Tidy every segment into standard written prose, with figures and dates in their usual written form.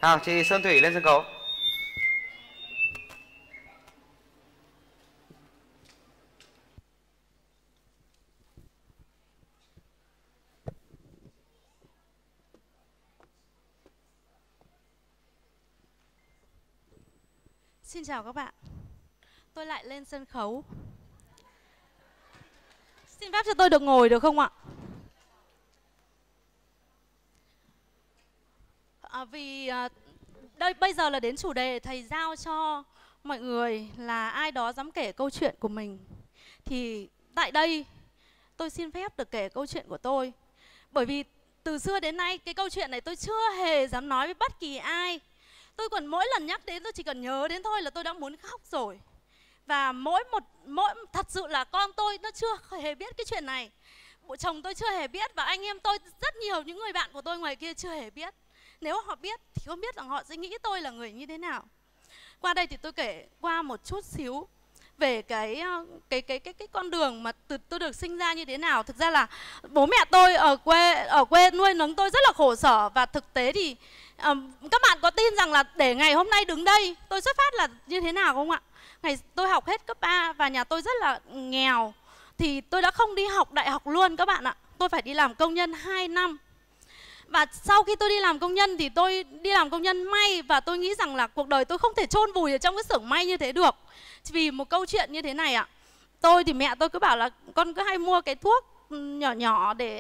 Nào, chị Sơn Thủy lên sân khấu. Xin chào các bạn. Tôi lại lên sân khấu. Xin phép cho tôi được ngồi được không ạ? Đây bây giờ là đến chủ đề thầy giao cho mọi người là ai đó dám kể câu chuyện của mình. Thì tại đây tôi xin phép được kể câu chuyện của tôi. Bởi vì từ xưa đến nay cái câu chuyện này tôi chưa hề dám nói với bất kỳ ai. Tôi còn mỗi lần nhắc đến tôi chỉ cần nhớ đến thôi là tôi đã muốn khóc rồi. Và thật sự là con tôi nó chưa hề biết cái chuyện này. Bộ chồng tôi chưa hề biết. Và anh em tôi rất nhiều những người bạn của tôi ngoài kia chưa hề biết. Nếu họ biết thì không biết rằng họ sẽ nghĩ tôi là người như thế nào. Qua đây thì tôi kể qua một chút xíu về cái con đường mà tôi được sinh ra như thế nào. Thực ra là bố mẹ tôi ở quê nuôi nấng tôi rất là khổ sở. Và thực tế thì các bạn có tin rằng là để ngày hôm nay đứng đây tôi xuất phát là như thế nào không ạ? Ngày tôi học hết cấp 3 và nhà tôi rất là nghèo. Thì tôi đã không đi học đại học luôn các bạn ạ. Tôi phải đi làm công nhân 2 năm. Và sau khi tôi đi làm công nhân thì tôi đi làm công nhân may. Và tôi nghĩ rằng là cuộc đời tôi không thể chôn vùi ở trong cái xưởng may như thế được. Vì một câu chuyện như thế này ạ. Tôi thì mẹ tôi cứ bảo là con cứ hay mua cái thuốc nhỏ nhỏ để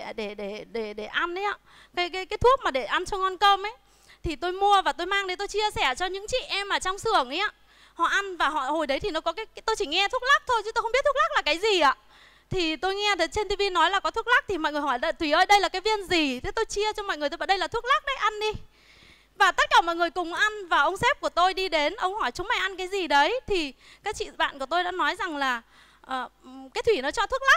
ăn đấy ạ. Cái thuốc mà để ăn cho ngon cơm ấy. Thì tôi mua và tôi mang đến tôi chia sẻ cho những chị em ở trong xưởng ấy ạ. Họ ăn và hồi đấy thì nó có tôi chỉ nghe thuốc lắc thôi chứ tôi không biết thuốc lắc là cái gì ạ. Thì tôi nghe trên tivi nói là có thuốc lắc thì mọi người hỏi Thùy ơi đây là cái viên gì? Thế tôi chia cho mọi người, tôi bảo đây là thuốc lắc đấy, ăn đi. Và tất cả mọi người cùng ăn và ông sếp của tôi đi đến, ông hỏi chúng mày ăn cái gì đấy? Thì các chị bạn của tôi đã nói rằng là cái Thủy nó cho thuốc lắc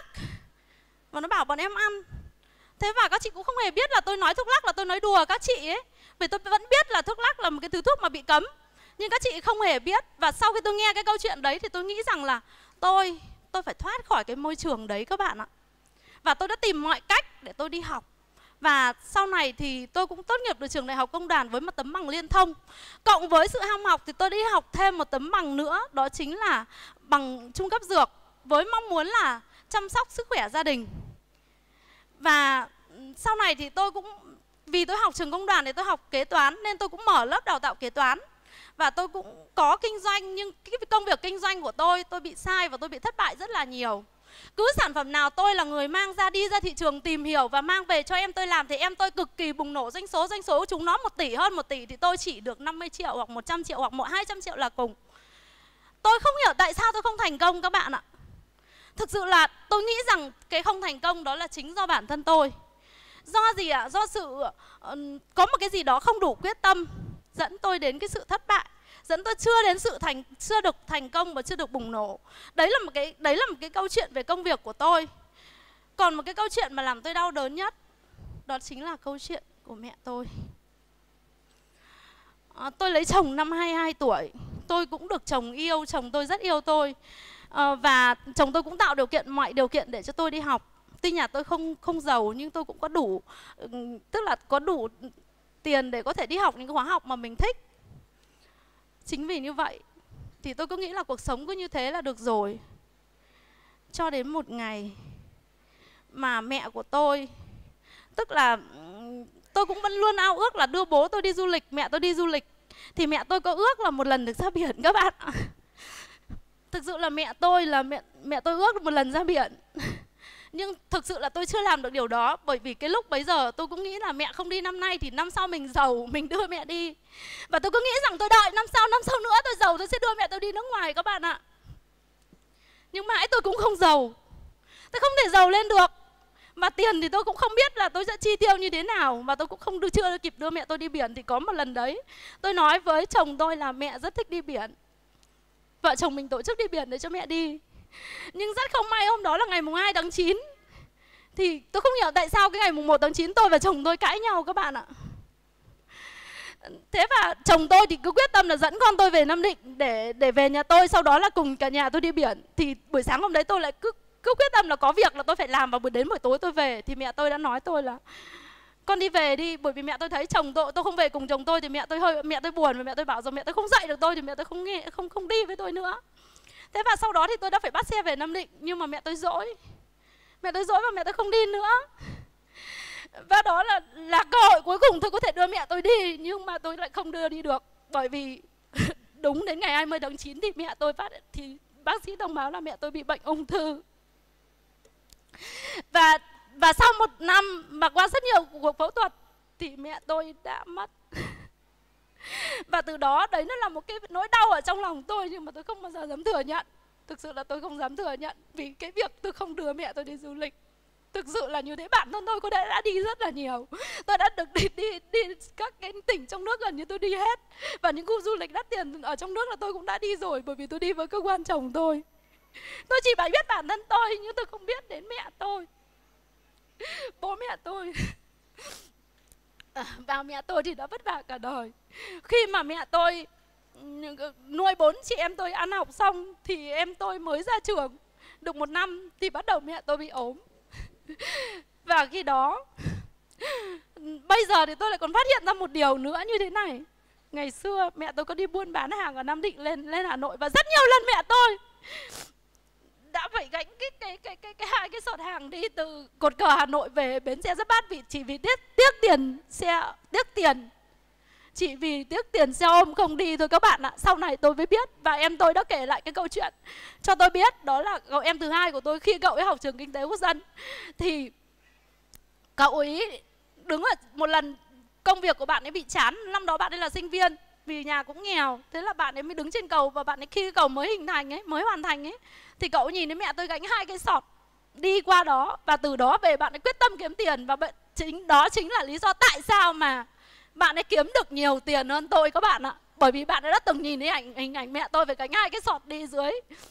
và nó bảo bọn em ăn. Thế và các chị cũng không hề biết là tôi nói thuốc lắc là tôi nói đùa các chị ấy. Vì tôi vẫn biết là thuốc lắc là một cái thứ thuốc mà bị cấm. Nhưng các chị không hề biết. Và sau khi tôi nghe cái câu chuyện đấy thì tôi nghĩ rằng là tôi phải thoát khỏi cái môi trường đấy các bạn ạ. Và tôi đã tìm mọi cách để tôi đi học. Và sau này thì tôi cũng tốt nghiệp được trường Đại học Công đoàn với một tấm bằng liên thông. Cộng với sự ham học thì tôi đi học thêm một tấm bằng nữa. Đó chính là bằng trung cấp dược. Với mong muốn là chăm sóc sức khỏe gia đình. Và sau này thì tôi cũng, vì tôi học trường công đoàn thì tôi học kế toán nên tôi cũng mở lớp đào tạo kế toán. Và tôi cũng có kinh doanh nhưng cái công việc kinh doanh của tôi bị sai và tôi bị thất bại rất là nhiều. Cứ sản phẩm nào tôi là người mang ra đi ra thị trường tìm hiểu và mang về cho em tôi làm thì em tôi cực kỳ bùng nổ doanh số của chúng nó 1 tỷ hơn 1 tỷ thì tôi chỉ được 50 triệu hoặc 100 triệu hoặc 200 triệu là cùng. Tôi không hiểu tại sao tôi không thành công các bạn ạ. Thực sự là tôi nghĩ rằng cái không thành công đó là chính do bản thân tôi. Do gì ạ? Do sự có một cái gì đó không đủ quyết tâm dẫn tôi đến cái sự thất bại, dẫn tôi chưa được thành công và chưa được bùng nổ. Đấy là một cái câu chuyện về công việc của tôi. Còn một cái câu chuyện mà làm tôi đau đớn nhất đó chính là câu chuyện của mẹ tôi. Tôi lấy chồng năm 22 tuổi. Tôi cũng được chồng yêu, chồng tôi rất yêu tôi. Và chồng tôi cũng tạo mọi điều kiện để cho tôi đi học. Tuy nhà tôi không giàu nhưng tôi cũng có đủ, tức là có đủ tiền để có thể đi học những khóa học mà mình thích. Chính vì như vậy thì tôi cứ nghĩ là cuộc sống cứ như thế là được rồi. Cho đến một ngày mà mẹ của tôi, tức là tôi cũng vẫn luôn ao ước là đưa bố tôi đi du lịch, mẹ tôi đi du lịch. Thì mẹ tôi có ước là một lần được ra biển các bạn. Thực sự là mẹ tôi ước một lần ra biển. Nhưng thực sự là tôi chưa làm được điều đó. Bởi vì cái lúc bấy giờ tôi cũng nghĩ là mẹ không đi năm nay thì năm sau mình giàu, mình đưa mẹ đi. Và tôi cứ nghĩ rằng tôi đợi năm sau nữa tôi giàu tôi sẽ đưa mẹ tôi đi nước ngoài các bạn ạ. Nhưng mãi tôi cũng không giàu. Tôi không thể giàu lên được. Và tiền thì tôi cũng không biết là tôi sẽ chi tiêu như thế nào. Và tôi cũng chưa kịp đưa mẹ tôi đi biển. Thì có một lần đấy tôi nói với chồng tôi là mẹ rất thích đi biển. Vợ chồng mình tổ chức đi biển để cho mẹ đi. Nhưng rất không may hôm đó là ngày mùng 2 tháng 9. Thì tôi không hiểu tại sao cái ngày mùng 1 tháng 9 tôi và chồng tôi cãi nhau các bạn ạ. Thế và chồng tôi thì cứ quyết tâm là dẫn con tôi về Nam Định để về nhà tôi. Sau đó là cùng cả nhà tôi đi biển. Thì buổi sáng hôm đấy tôi lại cứ quyết tâm là có việc là tôi phải làm. Và đến buổi tối tôi về thì mẹ tôi đã nói tôi là con đi về đi, bởi vì mẹ tôi thấy chồng tôi không về cùng chồng tôi thì mẹ tôi buồn, và mẹ tôi bảo rồi mẹ tôi không dạy được tôi thì mẹ tôi không đi với tôi nữa. Thế và sau đó thì tôi đã phải bắt xe về Nam Định, nhưng mà mẹ tôi dỗi và mẹ tôi không đi nữa. Và đó là cơ hội cuối cùng tôi có thể đưa mẹ tôi đi, nhưng mà tôi lại không đưa đi được, bởi vì đúng đến ngày 20 tháng 9 thì mẹ tôi thì bác sĩ thông báo là mẹ tôi bị bệnh ung thư. Và sau 1 năm mà qua rất nhiều cuộc phẫu thuật thì mẹ tôi đã mất. Và từ đó đấy nó là một cái nỗi đau ở trong lòng tôi, nhưng mà tôi không bao giờ dám thừa nhận. Thực sự là tôi không dám thừa nhận, vì cái việc tôi không đưa mẹ tôi đi du lịch. Thực sự là như thế, bản thân tôi đã đi rất là nhiều. Tôi đã được đi các cái tỉnh trong nước gần như tôi đi hết. Và những khu du lịch đắt tiền ở trong nước là tôi cũng đã đi rồi, bởi vì tôi đi với cơ quan chồng tôi. Tôi chỉ phải biết bản thân tôi, nhưng tôi không biết đến mẹ tôi, bố mẹ tôi. Và mẹ tôi thì đã vất vả cả đời. Khi mà mẹ tôi nuôi 4 chị em tôi ăn học xong thì em tôi mới ra trường được 1 năm thì bắt đầu mẹ tôi bị ốm. Và khi đó, bây giờ thì tôi lại còn phát hiện ra một điều nữa như thế này. Ngày xưa mẹ tôi có đi buôn bán hàng ở Nam Định lên Hà Nội, và rất nhiều lần mẹ tôi đã phải gánh hai cái sọt hàng đi từ Cột Cờ Hà Nội về bến xe Giáp Bát, chỉ vì tiếc tiền chỉ vì tiếc tiền xe ôm không đi thôi các bạn ạ. Sau này tôi mới biết, và em tôi đã kể lại cái câu chuyện cho tôi biết. Đó là cậu em thứ hai của tôi, khi cậu ấy học trường Kinh tế Quốc dân thì cậu ấy đứng ở một lần công việc của bạn ấy bị chán. Năm đó bạn ấy là sinh viên, vì nhà cũng nghèo, thế là bạn ấy mới đứng trên cầu. Và bạn ấy khi cái cầu mới hoàn thành ấy, thì cậu nhìn thấy mẹ tôi gánh 2 cái sọt đi qua đó, và từ đó về bạn ấy quyết tâm kiếm tiền. Và đó chính là lý do tại sao mà bạn ấy kiếm được nhiều tiền hơn tôi các bạn ạ. Bởi vì bạn ấy đã từng nhìn thấy hình ảnh mẹ tôi phải gánh 2 cái sọt đi dưới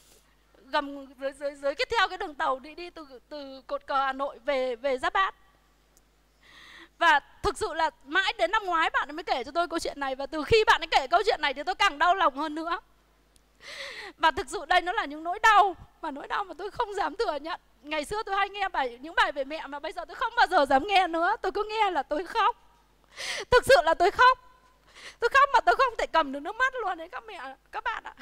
theo cái đường tàu đi từ Cột Cờ Hà Nội về Giáp Bát. Và thực sự là mãi đến năm ngoái bạn ấy mới kể cho tôi câu chuyện này. Và từ khi bạn ấy kể câu chuyện này thì tôi càng đau lòng hơn nữa. Và thực sự đây nó là những nỗi đau mà tôi không dám thừa nhận. Ngày xưa tôi hay nghe những bài về mẹ mà bây giờ tôi không bao giờ dám nghe nữa. Tôi cứ nghe là tôi khóc. Thực sự là tôi khóc mà tôi không thể cầm được nước mắt luôn đấy các bạn ạ.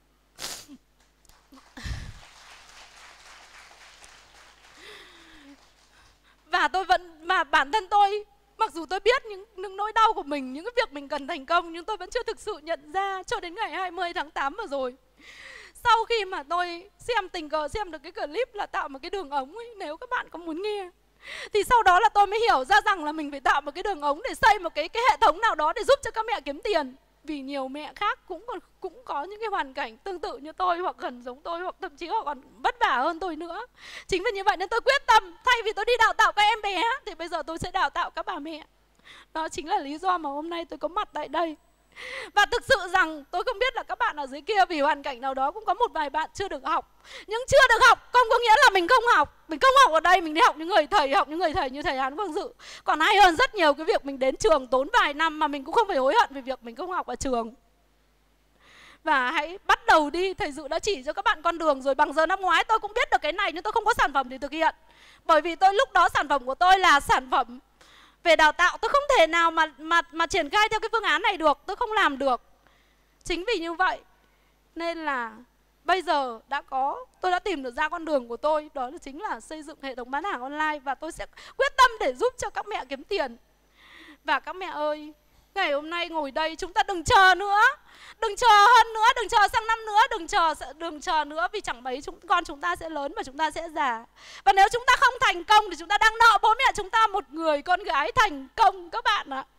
Và bản thân tôi, mặc dù tôi biết những nỗi đau của mình, những cái việc mình cần thành công, nhưng tôi vẫn chưa thực sự nhận ra cho đến ngày 20 tháng 8 vừa rồi. Sau khi mà tôi tình cờ xem được cái clip là tạo một cái đường ống ấy, nếu các bạn có muốn nghe, thì sau đó là tôi mới hiểu ra rằng là mình phải tạo một cái đường ống để xây một cái hệ thống nào đó để giúp cho các mẹ kiếm tiền. Vì nhiều mẹ khác cũng có những cái hoàn cảnh tương tự như tôi, hoặc gần giống tôi, hoặc thậm chí họ còn vất vả hơn tôi nữa. Chính vì như vậy nên tôi quyết tâm, thay vì tôi đi đào tạo các em bé thì bây giờ tôi sẽ đào tạo các bà mẹ. Đó chính là lý do mà hôm nay tôi có mặt tại đây. Và thực sự rằng tôi không biết là các bạn ở dưới kia vì hoàn cảnh nào đó cũng có một vài bạn chưa được học. Nhưng chưa được học không có nghĩa là mình không học. Mình không học ở đây, mình đi học những người thầy như thầy Hán Vương Dự. Còn hay hơn rất nhiều cái việc mình đến trường tốn vài năm mà mình cũng không phải hối hận về việc mình không học ở trường. Và hãy bắt đầu đi, thầy Dự đã chỉ cho các bạn con đường rồi. Bằng giờ năm ngoái tôi cũng biết được cái này nhưng tôi không có sản phẩm để thực hiện. Bởi vì lúc đó sản phẩm của tôi là sản phẩm về đào tạo, tôi không thể nào mà triển khai theo cái phương án này được, tôi không làm được. Chính vì như vậy nên là bây giờ tôi đã tìm được ra con đường của tôi, đó là chính là xây dựng hệ thống bán hàng online. Và tôi sẽ quyết tâm để giúp cho các mẹ kiếm tiền. Và các mẹ ơi, ngày hôm nay ngồi đây chúng ta đừng chờ nữa, đừng chờ hơn nữa, đừng chờ sang năm nữa, đừng chờ nữa, vì chẳng mấy con chúng ta sẽ lớn và chúng ta sẽ già. Và nếu chúng ta không thành công thì chúng ta đang nợ bố mẹ chúng ta một người con gái thành công các bạn ạ.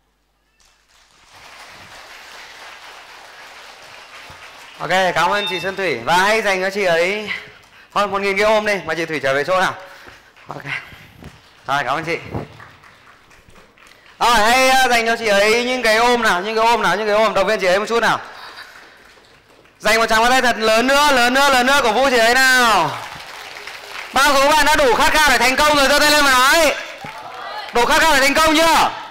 Ok, cảm ơn chị Xuân Thủy. Và hãy dành cho chị ấy hơn 1.000 cái ôm đi, mà chị Thủy trở về chỗ nào. Ok. Rồi, cảm ơn chị. Rồi, hãy dành cho chị ấy những cái ôm nào, những cái ôm, động viên chị ấy một chút nào. Dành một tràng pháo tay thật lớn nữa, cổ vũ chị ấy nào. Bao số bạn đã đủ khát khao để thành công rồi, giơ tay lên mà nói. Đủ khát khao để thành công chưa?